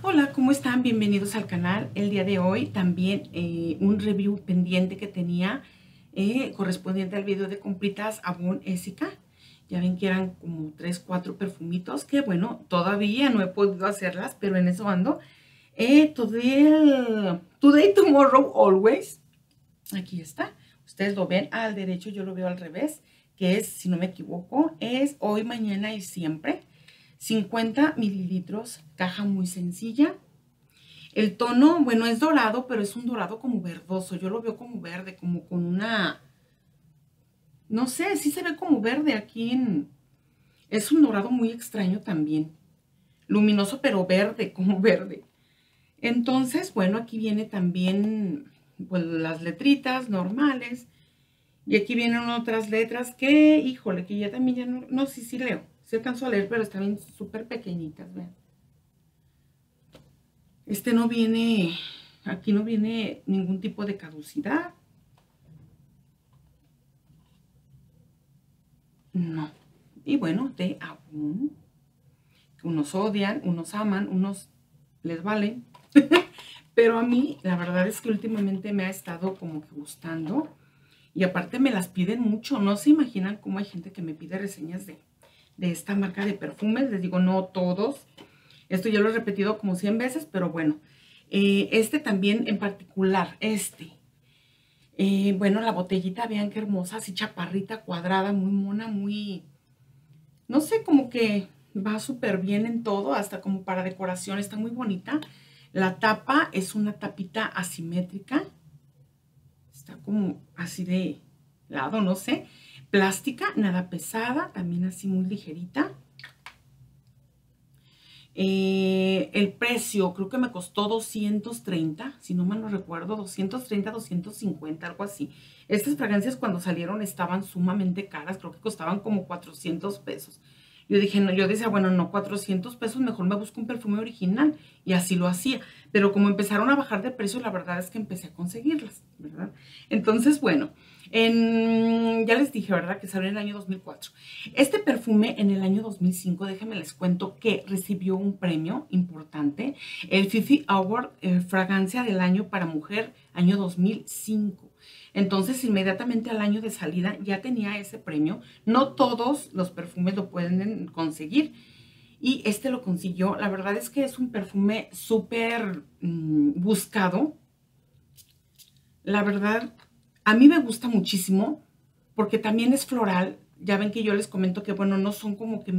Hola, ¿cómo están? Bienvenidos al canal. El día de hoy también un review pendiente que tenía correspondiente al video de compritas Avon Essica. Ya ven que eran como 3, 4 perfumitos que bueno, todavía no he podido hacerlas, pero en eso ando. Today, Tomorrow, Always. Aquí está. Ustedes lo ven al derecho, yo lo veo al revés, que es, si no me equivoco, es hoy, mañana y siempre. 50 mililitros, caja muy sencilla. El tono, bueno, es dorado, pero es un dorado como verdoso. Yo lo veo como verde, como con una... No sé, sí se ve como verde aquí en... Es un dorado muy extraño también. Luminoso, pero verde, como verde. Entonces, bueno, aquí viene también pues, las letritas normales. Y aquí vienen otras letras que, híjole, que ya también ya no... No, sí leo. Sí alcanzo a leer, pero están súper pequeñitas, vean. Este no viene... Aquí no viene ningún tipo de caducidad. No. Y bueno, de Avon. Unos odian, unos aman, unos les vale. Pero a mí, la verdad es que últimamente me ha estado como que gustando. Y aparte me las piden mucho. No se imaginan cómo hay gente que me pide reseñas de esta marca de perfumes. Les digo, no todos. Esto ya lo he repetido como 100 veces, pero bueno. Este también en particular, bueno, la botellita, vean qué hermosa, así chaparrita, cuadrada, muy mona, muy... No sé, como que va súper bien en todo, hasta como para decoración, está muy bonita. La tapa es una tapita asimétrica, está como así de lado, no sé. Plástica, nada pesada, también así muy ligerita. El precio creo que me costó 230, si no mal no recuerdo, 230, 250, algo así. Estas fragancias cuando salieron estaban sumamente caras, creo que costaban como 400 pesos. Yo dije, no, yo decía, bueno, no, 400 pesos, mejor me busco un perfume original. Y así lo hacía. Pero como empezaron a bajar de precio, la verdad es que empecé a conseguirlas, ¿verdad? Entonces, bueno, ya les dije, ¿verdad? Que salió en el año 2004. Este perfume en el año 2005, déjenme les cuento que recibió un premio importante, el Fifi Award Fragancia del Año para Mujer, año 2005. Entonces, inmediatamente al año de salida ya tenía ese premio. No todos los perfumes lo pueden conseguir. Y este lo consiguió. La verdad es que es un perfume súper buscado. La verdad, a mí me gusta muchísimo porque también es floral. Ya ven que yo les comento que, bueno, no son como que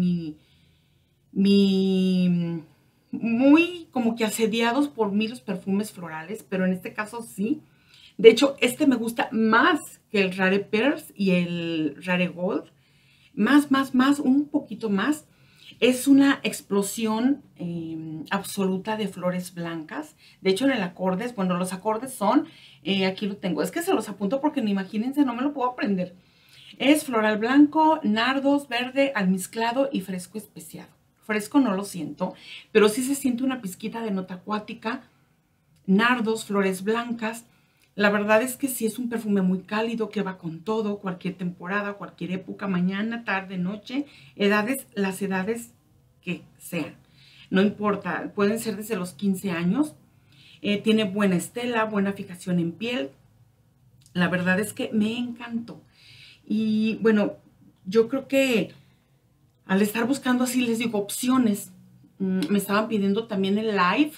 muy como que asediados por mí los perfumes florales, pero en este caso sí. De hecho, este me gusta más que el Rare Pearls y el Rare Gold. Más, un poquito más. Es una explosión absoluta de flores blancas. De hecho, en el acordes, bueno, los acordes son, aquí lo tengo, es que se los apunto porque no imagínense, no me lo puedo aprender. Es floral blanco, nardos, verde, almizclado y fresco especiado. Fresco no lo siento, pero sí se siente una pizquita de nota acuática, nardos, flores blancas. La verdad es que sí es un perfume muy cálido que va con todo, cualquier temporada, cualquier época, mañana, tarde, noche, edades, las edades que sean. No importa, pueden ser desde los 15 años. Tiene buena estela, buena fijación en piel. La verdad es que me encantó. Y bueno, yo creo que al estar buscando así, les digo, opciones, me estaban pidiendo también el Live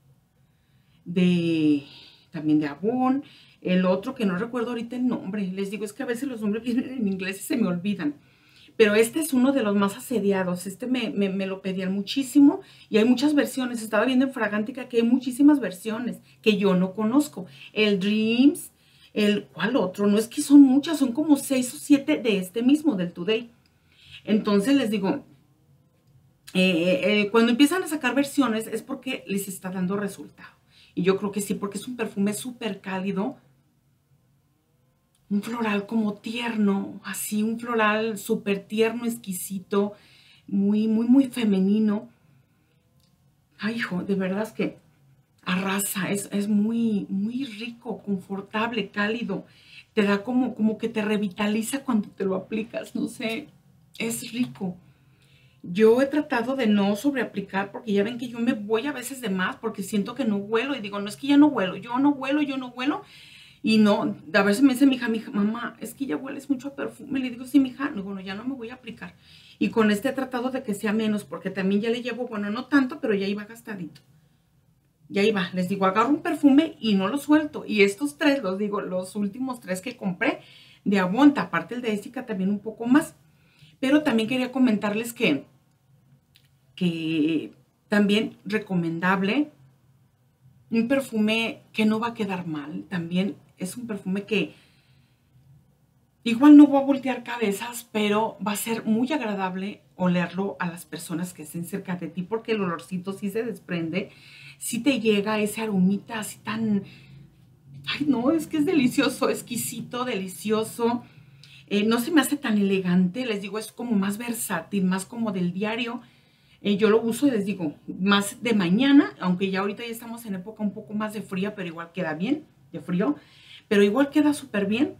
también de Avon, el otro que no recuerdo ahorita el nombre, les digo, es que a veces los nombres vienen en inglés y se me olvidan, pero este es uno de los más asediados, este me lo pedían muchísimo y hay muchas versiones, estaba viendo en Fragántica que hay muchísimas versiones que yo no conozco, el Dreams, ¿cuál otro? No es que son muchas, son como 6 o 7 de este mismo, del Today. Entonces les digo, cuando empiezan a sacar versiones es porque les está dando resultado. Y yo creo que sí, porque es un perfume súper cálido, un floral como tierno, así, un floral súper tierno, exquisito, muy femenino. Ay, hijo, de verdad es que arrasa, es muy rico, confortable, cálido. Te da como que te revitaliza cuando te lo aplicas, no sé, es rico. Yo he tratado de no sobreaplicar porque ya ven que yo me voy a veces de más porque siento que no huelo y digo, no es que ya no huelo, yo no huelo, yo no huelo. Y no, a veces me dice mi hija, mamá, es que ya hueles mucho a perfume. Le digo, sí, mi hija, no, bueno, ya no me voy a aplicar. Y con este he tratado de que sea menos porque también ya le llevo, bueno, no tanto, pero ya iba gastadito. Ya iba, les digo, agarro un perfume y no lo suelto. Y estos tres, los digo, los últimos tres que compré de Avonta, aparte el de Jessica también un poco más. Pero también quería comentarles que también recomendable, un perfume que no va a quedar mal, también es un perfume que igual no va a voltear cabezas, pero va a ser muy agradable olerlo a las personas que estén cerca de ti, porque el olorcito sí se desprende, sí te llega ese aromita así tan, ay no, es que es delicioso, exquisito, delicioso. No se me hace tan elegante, les digo, es como más versátil, más como del diario. Yo lo uso, les digo, más de mañana, aunque ya ahorita ya estamos en época un poco más de fría, pero igual queda bien, de frío, pero igual queda súper bien,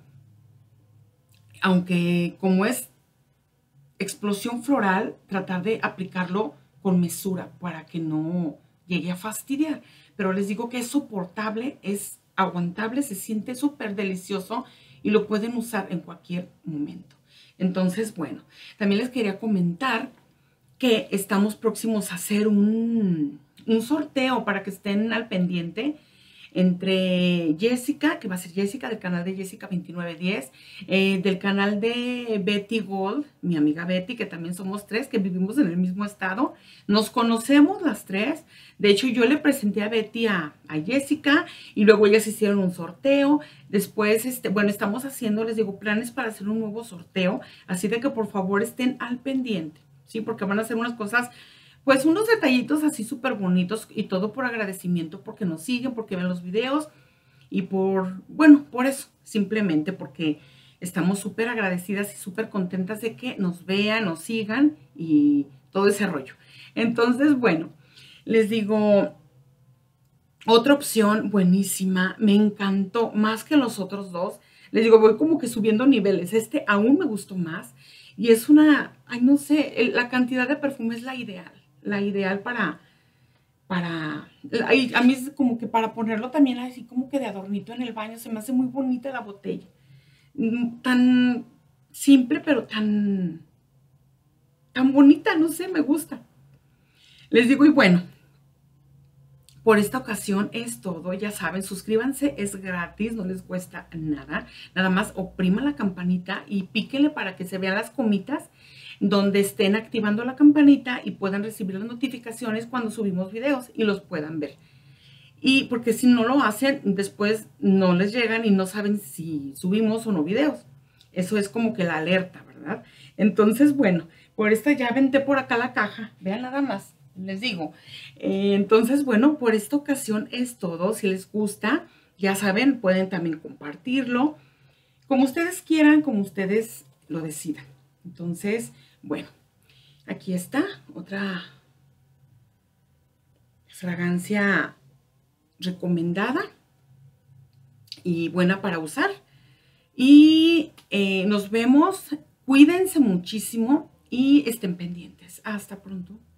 aunque como es explosión floral, tratar de aplicarlo con mesura para que no llegue a fastidiar. Pero les digo que es soportable, es aguantable, se siente súper delicioso y lo pueden usar en cualquier momento. Entonces, bueno, también les quería comentar que estamos próximos a hacer un sorteo para que estén al pendiente entre Jessica, que va a ser Jessica del canal de Jessica 2910, del canal de Betty Gold, mi amiga Betty, que también somos tres, que vivimos en el mismo estado. Nos conocemos las tres. De hecho, yo le presenté a Betty a Jessica y luego ellas hicieron un sorteo. Después, bueno, estamos haciendo, les digo, planes para hacer un nuevo sorteo. Así de que por favor estén al pendiente, ¿sí? Porque van a hacer unas cosas, pues unos detallitos así súper bonitos y todo por agradecimiento porque nos siguen, porque ven los videos y bueno, por eso, simplemente porque estamos súper agradecidas y súper contentas de que nos vean, nos sigan y todo ese rollo. Entonces, bueno, les digo, otra opción buenísima, me encantó más que los otros dos. Les digo, voy como que subiendo niveles. Este aún me gustó más y es ay, no sé, la cantidad de perfume es la ideal a mí es como que para ponerlo también así como que de adornito en el baño, se me hace muy bonita la botella. Tan simple, pero tan bonita, no sé, me gusta. Les digo, y bueno, por esta ocasión es todo, ya saben, suscríbanse, es gratis, no les cuesta nada. Nada más opriman la campanita y píquenle para que se vean las comitas donde estén activando la campanita y puedan recibir las notificaciones cuando subimos videos y los puedan ver. Y porque si no lo hacen, después no les llegan y no saben si subimos o no videos. Eso es como que la alerta, ¿verdad? Entonces, bueno, por esta ya aventé por acá la caja. Vean nada más, les digo. Entonces, bueno, por esta ocasión es todo. Si les gusta, ya saben, pueden también compartirlo. Como ustedes quieran, como ustedes lo decidan. Entonces, bueno, aquí está otra fragancia recomendada y buena para usar. Y nos vemos, cuídense muchísimo y estén pendientes. Hasta pronto.